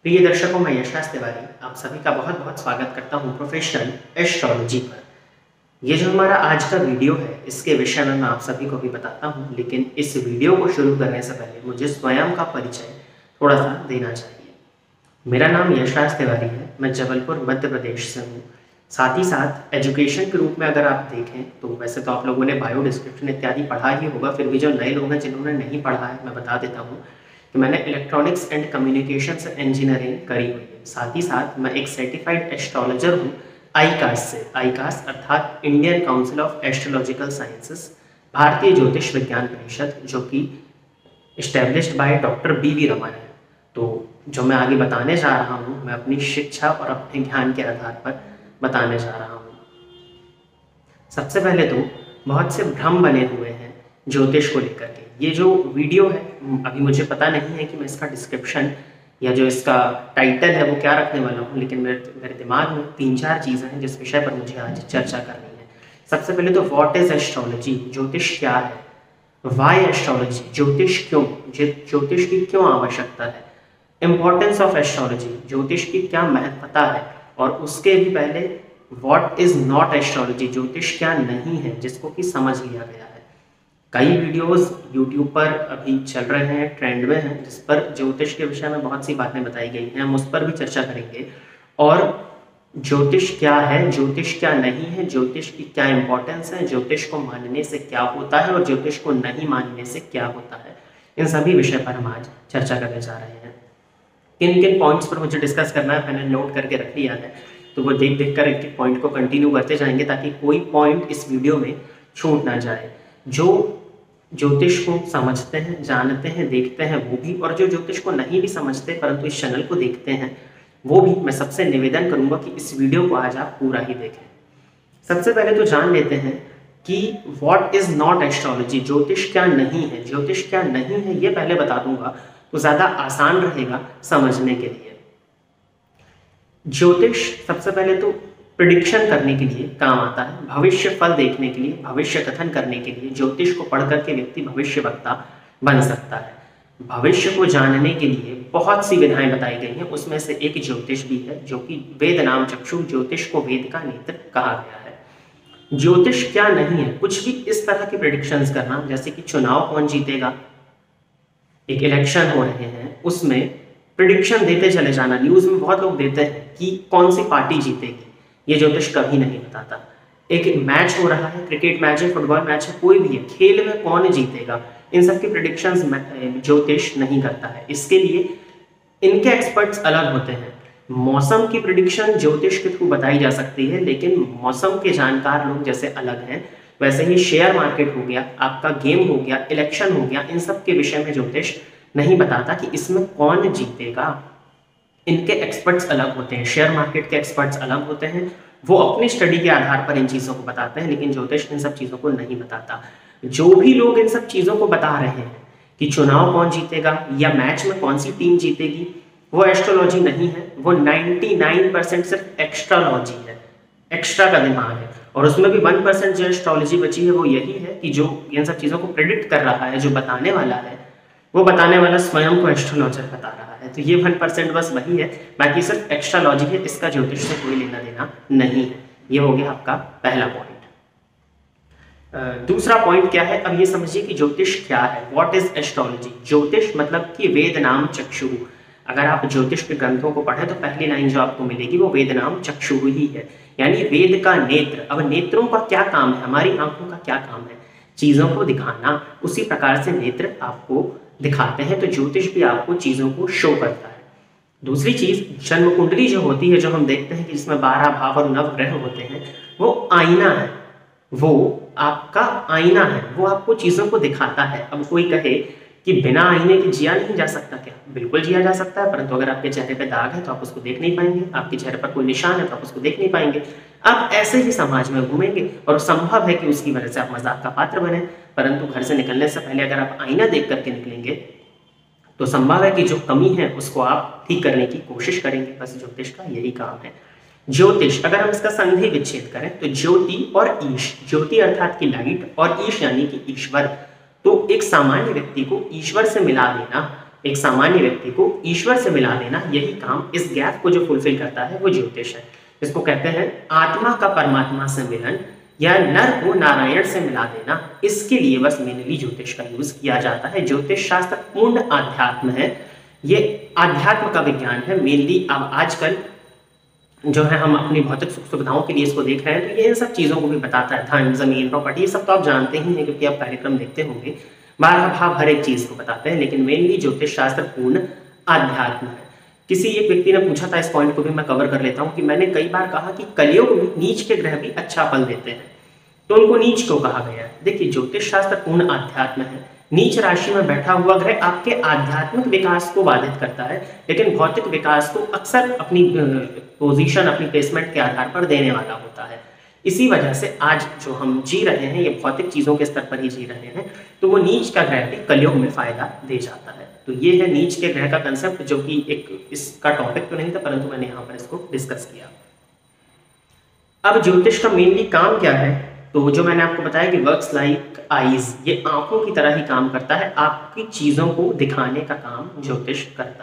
प्रिय दर्शकों, मैं यशराज तिवारी आप सभी का बहुत बहुत स्वागत करता हूं प्रोफेशनल एस्ट्रोलॉजी पर। ये जो हमारा आज का वीडियो है, इसके विषय में मैं आप सभी को भी बताता हूं, लेकिन इस वीडियो को शुरू करने से पहले मुझे स्वयं का परिचय थोड़ा सा देना चाहिए। मेरा नाम यशराज तिवारी है, मैं जबलपुर मध्य प्रदेश से हूँ। साथ ही साथ एजुकेशन के रूप में अगर आप देखें तो वैसे तो आप लोगों ने बायो डिस्क्रिप्शन इत्यादि पढ़ा ही होगा, फिर भी जो नए लोग हैं जिन्होंने नहीं पढ़ा है, मैं बता देता हूँ कि मैंने इलेक्ट्रॉनिक्स एंड कम्युनिकेशंस इंजीनियरिंग करी हुई है। साथ ही साथ मैं एक सर्टिफाइड एस्ट्रोलॉजर हूँ आईकास से। आईकास अर्थात Indian council of astrological sciences, भारतीय ज्योतिष विज्ञान परिषद, जो कि established by doctor BV. Raman है। तो जो मैं आगे बताने जा रहा हूँ, मैं अपनी शिक्षा और अपने ज्ञान के आधार पर बताने जा रहा हूँ। सबसे पहले तो बहुत से भ्रम बने हुए हैं ज्योतिष को लेकर के। ये जो वीडियो है, अभी मुझे पता नहीं है कि मैं इसका डिस्क्रिप्शन या जो इसका टाइटल है वो क्या रखने वाला हूँ, लेकिन मेरे दिमाग में 3-4 चीज़ें हैं जिस विषय पर मुझे आज चर्चा करनी है। सबसे पहले तो व्हाट इज एस्ट्रोलॉजी, ज्योतिष क्या है। वाई एस्ट्रोलॉजी, ज्योतिष क्यों, ज्योतिष की क्यों आवश्यकता है। इम्पोर्टेंस ऑफ एस्ट्रोलॉजी, ज्योतिष की क्या महत्वता है। और उसके भी पहले व्हाट इज नॉट एस्ट्रोलॉजी, ज्योतिष क्या नहीं है, जिसको कि समझ लिया गया है। कई वीडियोस यूट्यूब पर अभी चल रहे हैं, ट्रेंड में हैं, जिस पर ज्योतिष के विषय में बहुत सी बातें बताई गई हैं। हम उस पर भी चर्चा करेंगे। और ज्योतिष क्या है, ज्योतिष क्या नहीं है, ज्योतिष की क्या इंपॉर्टेंस है, ज्योतिष को मानने से क्या होता है और ज्योतिष को नहीं मानने से क्या होता है, इन सभी विषय पर हम आज चर्चा करने जा रहे हैं। किन किन पॉइंट्स पर मुझे डिस्कस करना है मैंने नोट करके रख लिया है, तो वो देख देख कर एक एक पॉइंट को कंटिन्यू करते जाएंगे ताकि कोई पॉइंट इस वीडियो में छूट ना जाए। जो ज्योतिष को समझते हैं, जानते हैं, देखते हैं वो भी, और जो ज्योतिष को नहीं भी समझते परंतु इस चैनल को देखते हैं वो भी, मैं सबसे निवेदन करूंगा कि इस वीडियो को आज आप पूरा ही देखें। सबसे पहले तो जान लेते हैं कि व्हाट इज नॉट एस्ट्रोलॉजी, ज्योतिष क्या नहीं है। ज्योतिष क्या नहीं है ये पहले बता दूंगा तो ज्यादा आसान रहेगा समझने के लिए। ज्योतिष सबसे पहले तो प्रिडिक्शन करने के लिए काम आता है, भविष्य फल देखने के लिए, भविष्य कथन करने के लिए। ज्योतिष को पढ़कर के व्यक्ति भविष्य वक्ता बन सकता है। भविष्य को जानने के लिए बहुत सी विधाएं बताई गई हैं, उसमें से एक ज्योतिष भी है, जो कि वेद नाम चक्षु, ज्योतिष को वेद का नेत्र कहा गया है। ज्योतिष क्या नहीं है, कुछ भी इस तरह की प्रिडिक्शंस करना, जैसे कि चुनाव कौन जीतेगा, एक इलेक्शन हो रहे हैं उसमें प्रिडिक्शन देते चले जाना। न्यूज में बहुत लोग देते हैं कि कौन सी पार्टी जीतेगी, ये ज्योतिष कभी नहीं बताता। एक मैच हो रहा है, क्रिकेट मैच है, फुटबॉल मैच है, कोई भी है, खेल में कौन जीतेगा, इन सब की प्रिडिक्शंस ज्योतिष नहीं करता है। इसके लिए इनके एक्सपर्ट्स अलग होते हैं। मौसम की प्रिडिक्शन ज्योतिष के थ्रू बताई जा सकती है, लेकिन मौसम के जानकार लोग जैसे अलग हैं, वैसे ही शेयर मार्केट हो गया, आपका गेम हो गया, इलेक्शन हो गया, इन सब के विषय में ज्योतिष नहीं बताता कि इसमें कौन जीतेगा। इनके एक्सपर्ट्स अलग होते हैं, शेयर मार्केट के एक्सपर्ट्स अलग होते हैं, वो अपनी स्टडी के आधार पर इन चीज़ों को बताते हैं, लेकिन ज्योतिष इन सब चीज़ों को नहीं बताता। जो भी लोग इन सब चीज़ों को बता रहे हैं कि चुनाव कौन जीतेगा या मैच में कौन सी टीम जीतेगी, वो एस्ट्रोलॉजी नहीं है, वो 99% सिर्फ एक्स्ट्रालॉजी है, एक्स्ट्रा का दिमाग है। और उसमें भी 1% जो एस्ट्रोलॉजी बची है वो यही है कि जो इन सब चीज़ों को प्रेडिक्ट कर रहा है, जो बताने वाला है, वो बताने वाला स्वयं को एस्ट्रोलॉजर बता रहा है। तो ये 1% बस वही है, बाकी सिर्फ एक्स्ट्रालॉजी है, इसका ज्योतिष से कोई लेना देना नहीं है। ये हो गया आपका पहला पॉइंट। दूसरा पॉइंट क्या है, अब ये समझिए कि ज्योतिष क्या है। व्हाट इज एस्ट्रोलॉजी, ज्योतिष मतलब कि वेद नाम चक्षु। अगर आप ज्योतिष के ग्रंथों को पढ़ें तो पहली लाइन जो आपको मिलेगी वो वेद नाम चक्षु ही है, यानी वेद का नेत्र। अब नेत्रों का क्या काम है, हमारी आंखों का क्या काम है, चीजों को दिखाना। उसी प्रकार से नेत्र आपको दिखाते हैं, तो ज्योतिष भी आपको चीजों को शो करता है। दूसरी चीज, जन्म कुंडली जो होती है, जो हम देखते हैं कि जिसमें 12 भाव और 9 ग्रह होते हैं, वो आईना है, वो आपका आईना है, वो आपको चीजों को दिखाता है। अब कोई कहे कि बिना आईने के जिया नहीं जा सकता, क्या? बिल्कुल जिया जा सकता है, परंतु अगर आपके चेहरे पे दाग है तो आप उसको देख नहीं पाएंगे, आपके चेहरे पर कोई निशान है तो आप उसको देख नहीं पाएंगे। आप ऐसे ही समाज में घूमेंगे और संभव है कि उसकी वजह से आप मजाक का पात्र बने, परंतु घर से निकलने से पहले अगर आप आईना देख करके निकलेंगे तो संभव है कि जो कमी है उसको आप ठीक करने की कोशिश करेंगे। बस ज्योतिष का यही काम है। ज्योतिष, अगर हम इसका संधि विच्छेद करें तो ज्योति और ईश, ज्योति अर्थात की लाइट और ईश यानी कि ईश्वर, तो एक सामान्य व्यक्ति को ईश्वर से मिला देना, एक सामान्य व्यक्ति को ईश्वर से मिला देना, यही काम, इस गैप को जो फुलफिल करता है वो ज्योतिष है। इसको कहते हैं आत्मा का परमात्मा से मिलन या नर को नारायण से मिला देना। इसके लिए बस मेनली ज्योतिष का यूज किया जाता है। ज्योतिष शास्त्र पूर्ण आध्यात्म है, ये आध्यात्म का विज्ञान है मेनली। अब आजकल जो है हम अपनी भौतिक सुख सुविधाओं के लिए इसको देख रहे हैं, तो ये इन सब चीज़ों को भी बताता है। धन, जमीन, प्रॉपर्टी, ये सब तो आप जानते ही हैं क्योंकि आप कार्यक्रम देखते होंगे। 12 भाव हर एक चीज़ को बताते हैं, लेकिन मेनली ज्योतिष शास्त्र पूर्ण आध्यात्म है। किसी एक व्यक्ति ने पूछा था, इस पॉइंट को भी मैं कवर कर लेता हूँ कि मैंने कई बार कहा कि कलयुग में नीच के ग्रह भी अच्छा फल देते हैं, तो उनको नीच क्यों कहा गया है? देखिए, ज्योतिष शास्त्र पूर्ण आध्यात्म है। नीच राशि में बैठा हुआ ग्रह आपके आध्यात्मिक विकास को बाधित करता है, लेकिन भौतिक विकास को अक्सर अपनी पोजीशन, अपनी प्लेसमेंट के आधार पर देने वाला होता है। इसी वजह से आज जो हम जी रहे हैं ये भौतिक चीजों के स्तर पर ही जी रहे हैं, तो वो नीच का ग्रह भी कलयुग में फायदा दे जाता है। तो ये है नीच के ग्रह का कंसेप्ट, जो कि एक इसका टॉपिक तो नहीं था, परंतु मैंने यहाँ पर इसको डिस्कस किया। अब ज्योतिष का मेनली काम क्या है? तो जो मैंने आपको बताया कि वर्क्स लाइक आईज, ये आंखों की तरह ही काम करता है, आपकी चीजों को दिखाने का काम ज्योतिष करता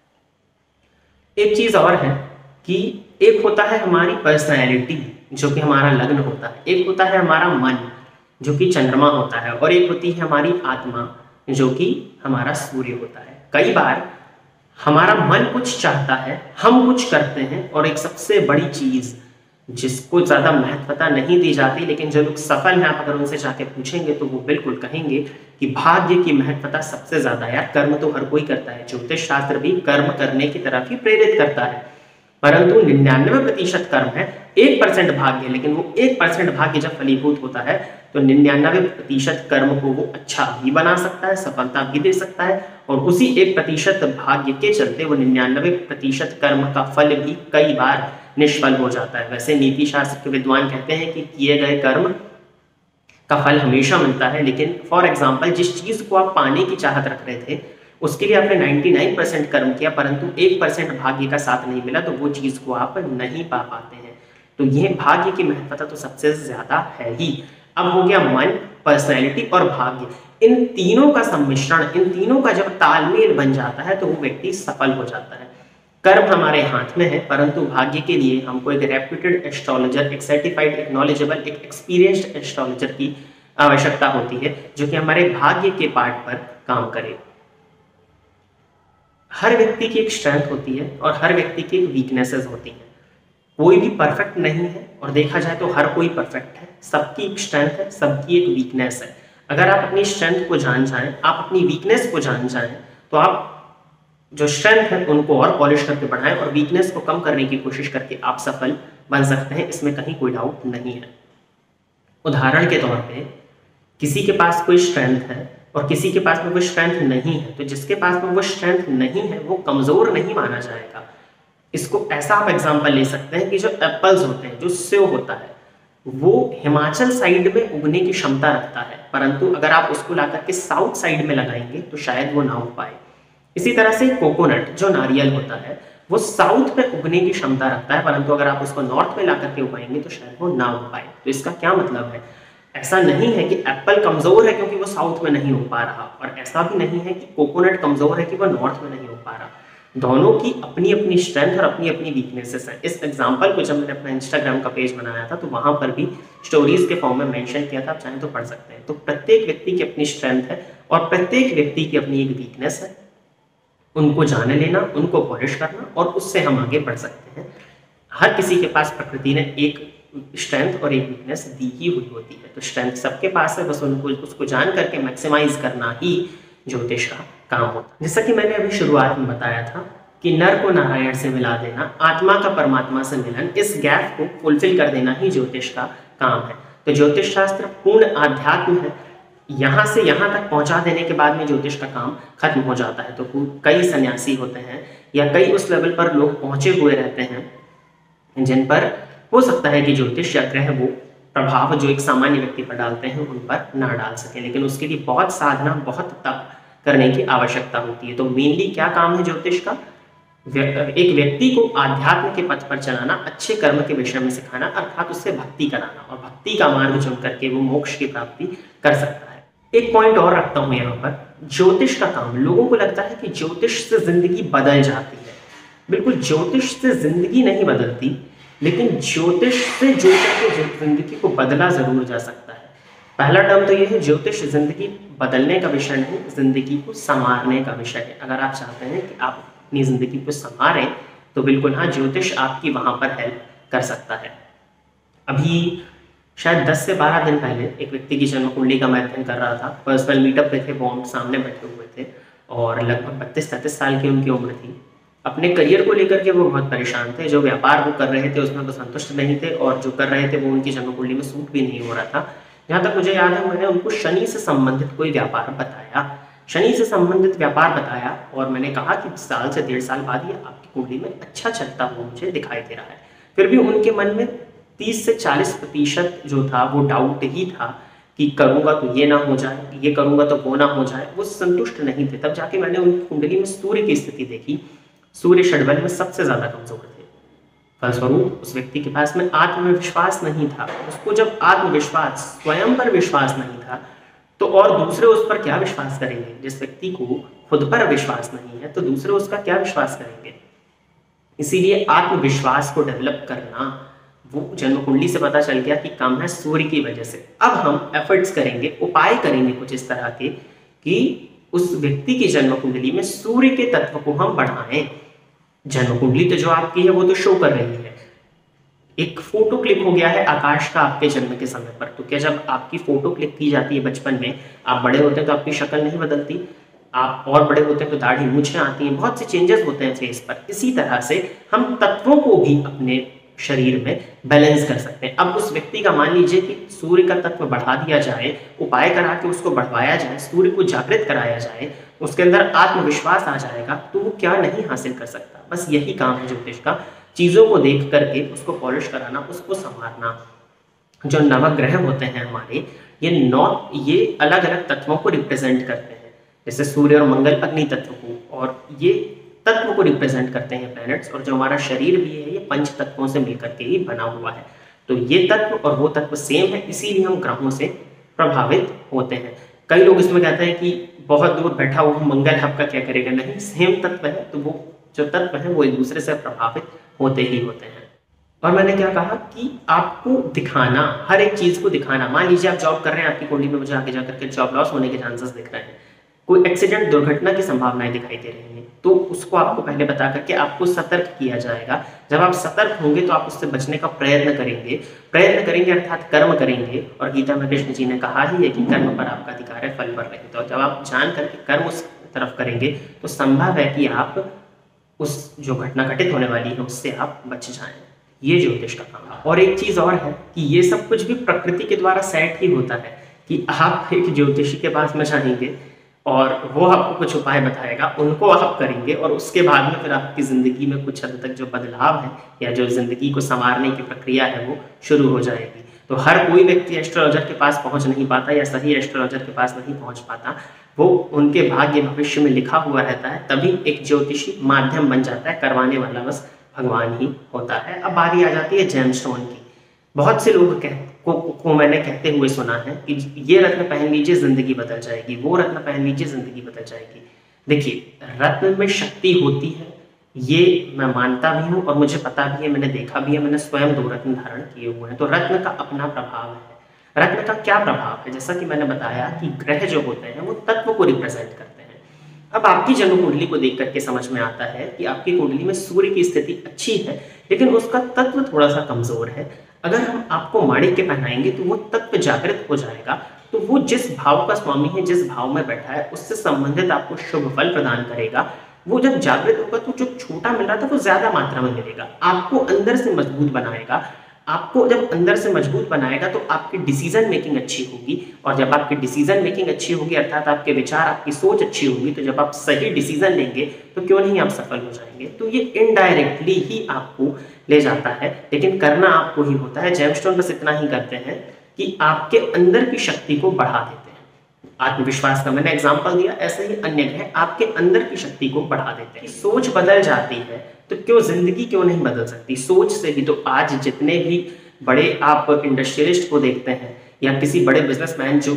है। एक चीज और है कि एक होता है हमारी पर्सनैलिटी, जो कि हमारा लग्न होता है, एक होता है हमारा मन, जो कि चंद्रमा होता है, और एक होती है हमारी आत्मा, जो कि हमारा सूर्य होता है। कई बार हमारा मन कुछ चाहता है, हम कुछ करते हैं, और एक सबसे बड़ी चीज जिसको ज्यादा महत्वता नहीं दी जाती, लेकिन जो लोग सफल हैं, आप अगर उनसे जाके पूछेंगे तो वो बिल्कुल कहेंगे कि भाग्य की महत्वता सबसे ज्यादा। यार, कर्म तो हर कोई करता है, ज्योतिष शास्त्र भी कर्म करने की तरफ ही प्रेरित करता है, परंतु 99% कर्म है, 1% भाग्य। लेकिन वो 1% भाग्य जब फलीभूत होता है तो 99% कर्म को वो अच्छा भी बना सकता है, सफलता भी दे सकता है, और उसी 1% भाग्य के चलते वो 99% कर्म का फल भी कई बार निष्फल हो जाता है। वैसे नीति शास्त्र के विद्वान कहते हैं कि किए गए कर्म का फल हमेशा मिलता है, लेकिन फॉर एग्जाम्पल जिस चीज को आप पाने की चाहत रख रहे थे, उसके लिए आपने 99% कर्म किया, परंतु 1% भाग्य का साथ नहीं मिला, तो वो चीज को आप नहीं पा पाते हैं। तो यह भाग्य की महत्वता तो सबसे ज्यादा है ही। अब हो गया मन, पर्सनैलिटी और भाग्य, इन तीनों का सम्मिश्रण, इन तीनों का जब तालमेल बन जाता है तो वो व्यक्ति सफल हो जाता है। कर्म हमारे हाथ में है, परंतु भाग्य के लिए हमको एक रेप्यूटेड एस्ट्रोलॉजर, एक सर्टिफाइड, एक नॉलेजेबल, एक एक्सपीरियंस्ड एस्ट्रोलॉजर की आवश्यकता होती है, जो कि हमारे भाग्य के पार्ट पर काम करे। हर व्यक्ति की एक स्ट्रेंथ होती है और हर व्यक्ति की एक वीकनेसेस होती हैं। कोई भी परफेक्ट नहीं है, और देखा जाए तो हर कोई परफेक्ट है। सबकी एक स्ट्रेंथ है, सबकी एक वीकनेस है। अगर आप अपनी स्ट्रेंथ को जान जाएं, आप अपनी वीकनेस को जान जाएं, तो आप जो स्ट्रेंथ है उनको और पॉलिश करके बढ़ाएं, और वीकनेस को कम करने की कोशिश करके आप सफल बन सकते हैं, इसमें कहीं कोई डाउट नहीं है। उदाहरण के तौर पे किसी के पास कोई स्ट्रेंथ है और किसी के पास में कोई स्ट्रेंथ नहीं है, तो जिसके पास में वो स्ट्रेंथ नहीं है वो कमजोर नहीं माना जाएगा। इसको ऐसा आप एग्जांपल ले सकते हैं कि जो एप्पल्स होते हैं, जो सेव होता है, वो हिमाचल साइड में उगने की क्षमता रखता है, परंतु अगर आप उसको लाकर के साउथ साइड में लगाएंगे तो शायद वो ना उग पाए। इसी तरह से कोकोनट, जो नारियल होता है, वो साउथ में उगने की क्षमता रखता है, परंतु अगर आप उसको नॉर्थ में लाकर के उगाएंगे तो शायद वो ना उग पाए। तो इसका क्या मतलब है? ऐसा नहीं है कि एप्पल कमजोर है क्योंकि वो साउथ में नहीं उग पा रहा, और ऐसा भी नहीं है कि कोकोनट कमजोर है कि वो नॉर्थ में नहीं उग पा रहा। दोनों की अपनी अपनी स्ट्रेंथ और अपनी अपनी वीकनेसेस हैं। इस एग्जांपल को जब मैंने अपना इंस्टाग्राम का पेज बनाया था तो वहां पर भी स्टोरीज के फॉर्म में मेंशन किया था, आप चाहें तो पढ़ सकते हैं। तो प्रत्येक व्यक्ति की अपनी स्ट्रेंथ है और प्रत्येक व्यक्ति की अपनी एक वीकनेस है, उनको जाने लेना, उनको पॉलिश करना, और उससे हम आगे बढ़ सकते हैं। हर किसी के पास प्रकृति ने एक स्ट्रेंथ और एक वीकनेस दी ही हुई होती है, तो स्ट्रेंथ सबके पास है, बस उनको उसको जान करके मैक्सिमाइज करना ही ज्योतिष का काम होता है। जैसा कि मैंने अभी शुरुआत में बताया था कि नर को नारायण से मिला देना, आत्मा का परमात्मा से मिलन, इस गैप को फुलफिल कर देना ही ज्योतिष का काम है। तो ज्योतिष शास्त्र पूर्ण आध्यात्म है, यहाँ से यहाँ तक पहुँचा देने के बाद में ज्योतिष का काम खत्म हो जाता है। तो कई सन्यासी होते हैं या कई उस लेवल पर लोग पहुँचे हुए रहते हैं जिन पर हो सकता है कि ज्योतिष या ग्रह वो प्रभाव जो एक सामान्य व्यक्ति पर डालते हैं उन पर ना डाल सके, लेकिन उसके लिए बहुत साधना, बहुत तप करने की आवश्यकता होती है। तो मेनली क्या काम है ज्योतिष का? एक व्यक्ति को आध्यात्म के पथ पर चलाना, अच्छे कर्म के विषय में सिखाना, अर्थात उससे भक्ति कराना, और भक्ति का मार्ग चुन करके वो मोक्ष की प्राप्ति कर सकता है। एक पॉइंट और रखता हूं यहाँ पर ज्योतिष का काम, लोगों को लगता है कि ज्योतिष से जिंदगी बदल जाती है। बिल्कुल, ज्योतिष से जिंदगी नहीं बदलती, लेकिन ज्योतिष से जोड़कर के जिंदगी को बदला जरूर जा सकता है। पहला टर्म तो ये है, ज्योतिष जिंदगी बदलने का विषय नहीं, जिंदगी को संवारने का विषय है। अगर आप चाहते हैं कि आप अपनी जिंदगी को संवारें तो बिल्कुल हाँ, ज्योतिष आपकी वहां पर हेल्प कर सकता है। अभी शायद 10 से 12 दिन पहले एक व्यक्ति की जन्म कुंडली का मैं अध्ययन कर रहा था। पर्सनल मीटअप पे थे, वो सामने बैठे हुए थे और लगभग 32-33 साल की उनकी उम्र थी। अपने करियर को लेकर के वो बहुत परेशान थे। जो व्यापार वो कर रहे थे उसमें वो संतुष्ट नहीं थे और जो कर रहे थे वो उनकी जन्म कुंडली में सूट भी नहीं हो रहा था। जहाँ तक मुझे याद है, मैंने उनको शनि से संबंधित कोई व्यापार बताया, शनि से संबंधित व्यापार बताया और मैंने कहा कि साल से 1.5 साल बाद ये आपकी कुंडली में अच्छा चलता हुआ मुझे दिखाई दे रहा है। फिर भी उनके मन में 30 से 40% जो था वो डाउट ही था कि करूंगा तो ये ना हो जाए, ये करूंगा तो वो ना हो जाए। वो संतुष्ट नहीं थे। तब जाके मैंने उनकी कुंडली में सूर्य की स्थिति देखी। सूर्य षड्बल में सबसे ज्यादा कमजोर थे। फलस्वरूप उस व्यक्ति के पास में आत्मविश्वास नहीं था। उसको जब आत्मविश्वास, स्वयं पर विश्वास नहीं था तो और दूसरे उस पर क्या विश्वास करेंगे। जिस व्यक्ति को खुद पर विश्वास नहीं है तो दूसरे उसका क्या विश्वास करेंगे। इसीलिए आत्मविश्वास को डेवलप करना वो जन्म कुंडली से पता चल गया कि कम है सूर्य की वजह से। अब हम एफर्ट्स करेंगे, उपाय करेंगे कुछ इस तरह के कि उस व्यक्ति की जन्म कुंडली में सूर्य के तत्व को हम बढ़ाएं। जन्म कुंडली तो जो आपकी है वो तो शो कर रही है। एक फोटो क्लिक हो गया है आकाश का आपके जन्म के समय पर, तो क्या जब आपकी फोटो क्लिक की जाती है बचपन में, आप बड़े होते हैं तो आपकी शक्ल नहीं बदलती, आप और बड़े होते हैं तो दाढ़ी मूछें आती हैं, बहुत से चेंजेस होते हैं फेस पर। इसी तरह से हम तत्वों को भी अपने शरीर में बैलेंस कर सकते हैं। अब उस व्यक्ति का मान लीजिए कि सूर्य का तत्व बढ़ा दिया जाए, उपाय करा के उसको बढ़वाया जाए, सूर्य को जागृत कराया जाए, उसके अंदर आत्मविश्वास आ जाएगा तो वो क्या नहीं हासिल कर सकता। बस यही काम है ज्योतिष का, चीजों को देख करके उसको पॉलिश कराना, उसको संवारना। जो नवग्रह होते हैं हमारे, ये अलग अलग तत्वों को रिप्रेजेंट करते हैं। जैसे सूर्य और मंगल अग्नि तत्व को, और ये तत्व को रिप्रेजेंट करते हैं प्लैनेट्स। और जो हमारा शरीर भी है ये पंच तत्वों से मिलकर के ही बना हुआ है। तो ये तत्व और वो तत्व सेम है, इसीलिए हम ग्रहों से प्रभावित होते हैं। कई लोग इसमें कहते हैं कि बहुत दूर बैठा हुआ मंगल आपका क्या करेगा। नहीं, सेम तत्व है तो वो जो तत्व है वो एक दूसरे से प्रभावित होते ही होते हैं। और मैंने क्या कहा कि आपको दिखाना, हर एक चीज को दिखाना। मान लीजिए आप जॉब कर रहे हैं, आपकी कुंडली में मुझे आगे जाकर के जॉब लॉस होने के चांसेस दिख रहे हैं, कोई एक्सीडेंट दुर्घटना की संभावनाएं दिखाई दे रही हैं, तो उसको आपको पहले बता करके आपको सतर्क किया जाएगा। जब आप सतर्क होंगे तो आप उससे बचने का प्रयत्न करेंगे अर्थात कर्म करेंगे। और गीता में कृष्ण जी ने कहा ही है कि कर्म पर आपका अधिकार है, फल पर नहीं। तो जब आप जान करके कर्म उस तरफ करेंगे तो संभव है कि आप उस जो घटना घटित होने वाली है उससे आप बच जाएं। ये ज्योतिष का काम है। और एक चीज और है कि ये सब कुछ भी प्रकृति के द्वारा सेट ही होता है कि आप एक ज्योतिषी के पास में जाएंगे और वो आपको कुछ उपाय बताएगा, उनको आप करेंगे और उसके बाद में फिर आपकी ज़िंदगी में कुछ हद तक जो बदलाव है या जो ज़िंदगी को संवारने की प्रक्रिया है वो शुरू हो जाएगी। तो हर कोई व्यक्ति एस्ट्रोलॉजर के पास पहुंच नहीं पाता या सही एस्ट्रोलॉजर के पास नहीं पहुंच पाता। वो उनके भाग्य भविष्य में लिखा हुआ रहता है, तभी एक ज्योतिषी माध्यम बन जाता है। करवाने वाला बस भगवान ही होता है। अब बारी आ जाती है जेमस्टोन की। बहुत से लोग को मैंने कहते हुए सुना है कि ये रत्न पहन लीजिए जिंदगी बदल जाएगी, वो रत्न पहन लीजिए जिंदगी बदल जाएगी। देखिए, रत्न में शक्ति होती है, ये मैं मानता भी हूँ और मुझे पता भी है, मैंने देखा भी है, मैंने स्वयं 2 रत्न धारण किए हुए हैं। तो रत्न का अपना प्रभाव है। रत्न का क्या प्रभाव है, जैसा कि मैंने बताया कि ग्रह जो होते हैं वो तत्व को रिप्रेजेंट करते हैं। अब आपकी जन्म कुंडली को देख करके समझ में आता है कि आपकी कुंडली में सूर्य की स्थिति अच्छी है लेकिन उसका तत्व थोड़ा सा कमजोर है। अगर हम आपको माणिक्य पहनाएंगे तो वो तत्व जागृत हो जाएगा। तो वो जिस भाव का स्वामी है, जिस भाव में बैठा है, उससे संबंधित आपको शुभ फल प्रदान करेगा। वो जब जागृत होगा तो जो छोटा मिल रहा था वो ज्यादा मात्रा में मिलेगा। आपको अंदर से मजबूत बनाएगा। आपको जब अंदर से मजबूत बनाएगा तो आपकी डिसीजन मेकिंग अच्छी होगी, और जब आपकी डिसीजन मेकिंग अच्छी होगी अर्थात आपके विचार, आपकी सोच अच्छी होगी, तो जब आप सही डिसीजन लेंगे तो क्यों नहीं आप सफल हो जाएंगे। तो ये इनडायरेक्टली ही आपको ले जाता है, लेकिन करना आपको ही होता है। जेमस्टोन बस इतना ही करते हैं कि आपके अंदर की शक्ति को बढ़ा देते हैं। आत्मविश्वास का मैंने एग्जांपल दिया, ऐसे ही अन्य ग्रह आपके अंदर की शक्ति को बढ़ा देते हैं। सोच बदल जाती है तो क्यों जिंदगी क्यों नहीं बदल सकती। सोच से ही तो आज जितने भी बड़े आप इंडस्ट्रियलिस्ट को देखते हैं या किसी बड़े बिजनेसमैन जो कि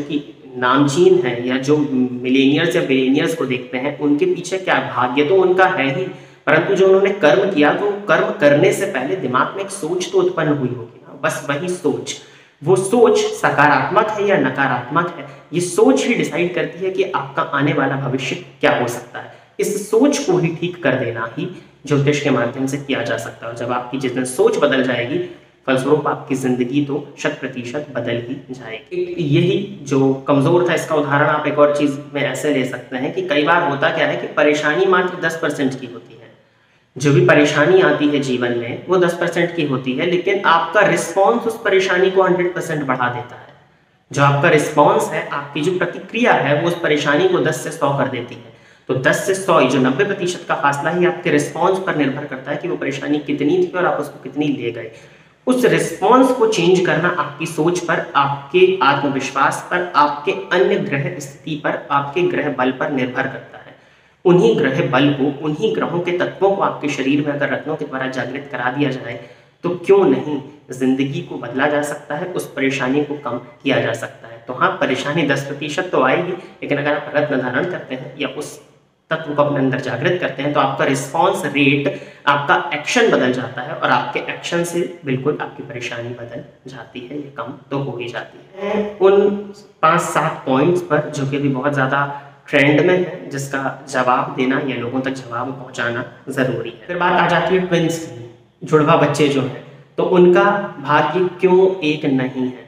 नामचीन है या जो मिलेनियर्स या बिलियनियर्स को देखते हैं, उनके पीछे क्या भाग्य तो उनका है ही, परंतु जो उन्होंने कर्म किया तो कर्म करने से पहले दिमाग में एक सोच तो उत्पन्न हुई होगी ना, बस वही सोच, वो सोच सकारात्मक है या नकारात्मक है, ये सोच ही डिसाइड करती है कि आपका आने वाला भविष्य क्या हो सकता है। इस सोच को ही ठीक कर देना ही ज्योतिष के माध्यम से किया जा सकता है। और जब आपकी जिस दिन सोच बदल जाएगी, फलस्वरूप आपकी जिंदगी तो 100% बदल ही जाएगी। यही जो कमजोर था, इसका उदाहरण आप एक और चीज में ऐसे ले सकते हैं कि कई बार होता क्या है कि परेशानी मात्र 10% की होती है। जो भी परेशानी आती है जीवन में वो 10% की होती है, लेकिन आपका रिस्पॉन्स उस परेशानी को 100% बढ़ा देता है। जो आपका रिस्पॉन्स है, आपकी जो प्रतिक्रिया है, वो उस परेशानी को 10 से 100 कर देती है। तो 10 से 100 जो 90% का फासला ही आपके रिस्पॉन्स पर निर्भर करता है कि वो परेशानी कितनी थी और आप उसको कितनी ले गए। उस रिस्पॉन्स को चेंज करना आपकी सोच पर, आपके आत्मविश्वास पर, आपके अन्य ग्रह स्थिति पर, आपके ग्रह बल पर निर्भर करता है। उन्हीं ग्रह बल को, उन्हीं ग्रहों के तत्वों को आपके शरीर में अगर रत्नों के द्वारा जागृत करा दिया जाए तो क्यों नहीं जिंदगी को बदला जा सकता है, उस परेशानी को कम किया जा सकता है। तो हाँ, परेशानी 10% तो आएगी, लेकिन अगर आप रत्न धारण करते हैं या उस तत्व को अपने अंदर जागृत करते हैं तो आपका रिस्पॉन्स रेट, आपका एक्शन बदल जाता है और आपके एक्शन से बिल्कुल आपकी परेशानी बदल जाती है, ये कम तो हो ही जाती है। उन 5-7 पॉइंट्स पर जो कि अभी बहुत ज़्यादा ट्रेंड में है, जिसका जवाब देना या लोगों तक जवाब पहुंचाना जरूरी है। फिर बात आ जाती है ट्विंस की, जुड़वा बच्चे जो हैं, तो उनका भाग्य क्यों एक नहीं है।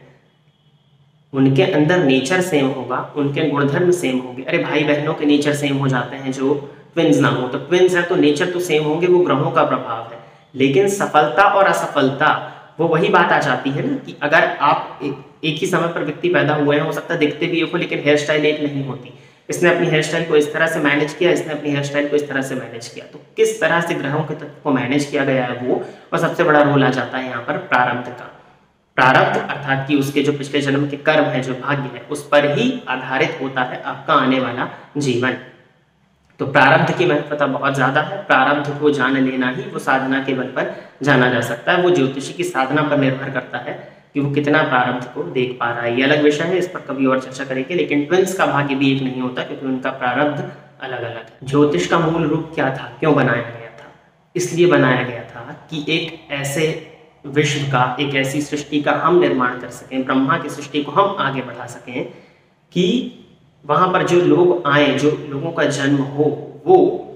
उनके अंदर नेचर सेम होगा, उनके गुणधर्म सेम होंगे। अरे भाई बहनों के नेचर सेम हो जाते हैं जो ट्विंस ना हो, तो ट्विंस है तो नेचर तो सेम होंगे, वो ग्रहों का प्रभाव है। लेकिन सफलता और असफलता, वो वही बात आ जाती है ना कि अगर आप एक ही समय पर व्यक्ति पैदा हुए हैं, हो सकता है दिखते भी हो लेकिन हेयर स्टाइल एक नहीं होती। इसने अपनी हेयर स्टाइल को इस तरह से मैनेज किया, इसने अपनी हेयर स्टाइल को इस तरह से मैनेज किया। तो किस तरह से ग्रहों के तत्व को मैनेज किया गया है वो, और सबसे बड़ा रोल आ जाता है यहाँ पर प्रारब्ध का। प्रारब्ध अर्थात कि उसके जो पिछले जन्म के कर्म है, जो भाग्य है, उस पर ही आधारित होता है आपका आने वाला जीवन। तो प्रारब्ध की महत्वता बहुत ज्यादा है। प्रारब्ध को जान लेना ही वो साधना के बल पर जाना जा सकता है। वो ज्योतिषी की साधना पर निर्भर करता है कि वो कितना प्रारब्ध को देख पा रहा है। ये अलग विषय है, इस पर कभी और चर्चा करेंगे। लेकिन ट्विंस का भाग्य भी एक नहीं होता क्योंकि उनका प्रारब्ध अलग अलग है। ज्योतिष का मूल रूप क्या था, क्यों बनाया गया था? इसलिए बनाया गया था कि एक ऐसे विश्व का, एक ऐसी सृष्टि का हम निर्माण कर सकें, ब्रह्मा की सृष्टि को हम आगे बढ़ा सकें कि वहां पर जो लोग आए, जो लोगों का जन्म हो, वो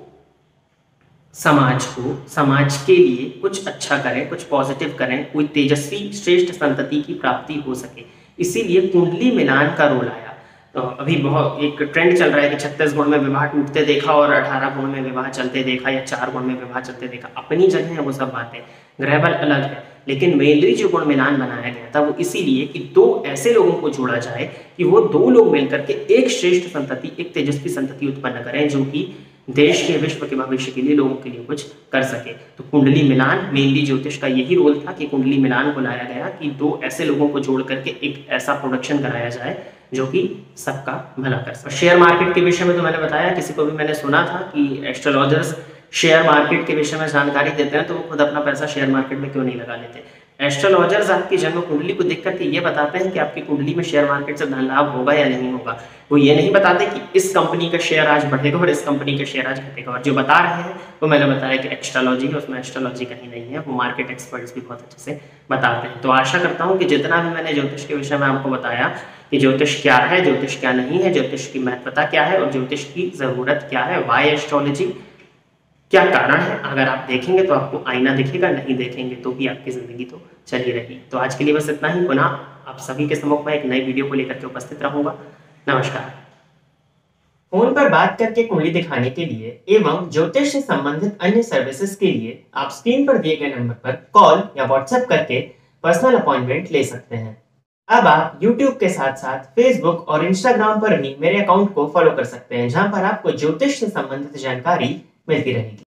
समाज को, समाज के लिए कुछ अच्छा करें, कुछ पॉजिटिव करें, कोई तेजस्वी श्रेष्ठ संतति की प्राप्ति हो सके। इसीलिए कुंडली मिलान का रोल आया। तो अभी बहुत एक ट्रेंड चल रहा है कि 36 गुण में विवाह टूटते देखा और 18 गुण में विवाह चलते देखा या 4 गुण में विवाह चलते देखा। अपनी जगह है वो सब बातें, ग्रह बल अलग है, लेकिन मेनली जो गुण मिलान बनाया गया था वो इसीलिए कि दो ऐसे लोगों को जोड़ा जाए कि वो दो लोग मिलकर के एक श्रेष्ठ संतति, एक तेजस्वी संतति उत्पन्न करें जो कि देश के, विश्व के भविष्य के लिए, लोगों के लिए कुछ कर सके। तो कुंडली मिलान, मेनली ज्योतिष का यही रोल था कि कुंडली मिलान को लाया गया कि दो ऐसे लोगों को जोड़ करके एक ऐसा प्रोडक्शन कराया जाए जो कि सबका भला कर सके। शेयर मार्केट के विषय में तो मैंने बताया, किसी को भी मैंने सुना था कि एस्ट्रोलॉजर्स शेयर मार्केट के विषय में जानकारी देते हैं तो वो खुद अपना पैसा शेयर मार्केट में क्यों नहीं लगा लेते। एस्ट्रोलॉजर्स आपकी जन्म कुंडली को देख करके ये बताते हैं कि आपकी कुंडली में शेयर मार्केट से धन लाभ होगा या नहीं होगा। वो ये नहीं बताते कि इस कंपनी का शेयर आज बढ़ेगा और इस कंपनी का शेयर आज घटेगा। और जो बता रहे हैं वो मैंने बताया कि एस्ट्रोलॉजी है, उसमें एस्ट्रोलॉजी कहीं नहीं है, वो मार्केट एक्सपर्ट्स भी बहुत अच्छे से बताते हैं। तो आशा करता हूँ कि जितना भी मैंने ज्योतिष के विषय में आपको बताया कि ज्योतिष क्या है, ज्योतिष क्या नहीं है, ज्योतिष की महत्वता क्या है और ज्योतिष की जरूरत क्या है, वाई एस्ट्रोलॉजी, क्या कारण है, अगर आप देखेंगे तो आपको आईना दिखेगा, नहीं देखेंगे तो भी आपकी जिंदगी तो चली रही। तो आज के लिए बस इतना ही। पुनः आप सभी के सम्मुख में एक नई वीडियो को लेकर के उपस्थित रहूंगा। नमस्कार। फोन पर बात करके कुंडली दिखाने के लिए एवं ज्योतिष से संबंधित अन्य सर्विसेज के लिए आप स्क्रीन पर दिए गए नंबर पर कॉल या व्हाट्सएप करके पर्सनल अपॉइंटमेंट ले सकते हैं। अब आप YouTube के साथ साथ Facebook और Instagram पर भी मेरे अकाउंट को फॉलो कर सकते हैं, जहां पर आपको ज्योतिष से संबंधित जानकारी मिलती रहेगी।